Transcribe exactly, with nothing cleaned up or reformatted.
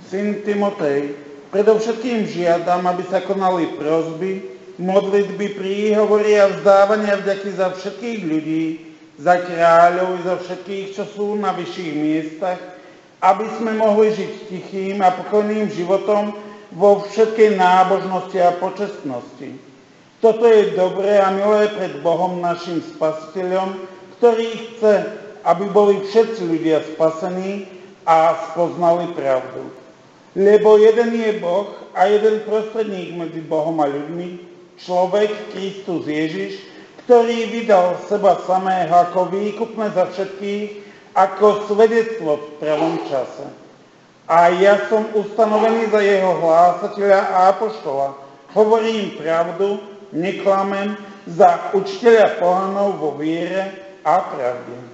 Syn Timotej, predovšetkým žiadam, aby sa konali prosby, modlitby, príhovory a vzdávania vďaky za všetkých ľudí, za kráľov i za všetkých, čo sú na vyšších miestach, aby sme mohli žiť tichým a pokojným životom vo všetkej nábožnosti a počestnosti. Toto je dobré a milé pred Bohom našim Spasiteľom, ktorý chce, aby boli všetci ľudia spasení a spoznali pravdu. Lebo jeden je Boh a jeden prostredník medzi Bohom a ľuďmi, človek Kristus Ježiš, ktorý vydal seba samého ako výkupné za všetkých, ako svedectvo v pravom čase. A ja som ustanovený za jeho hlásateľa a apoštola. Hovorím pravdu, neklamem, za učiteľa pohanov vo viere a pravde.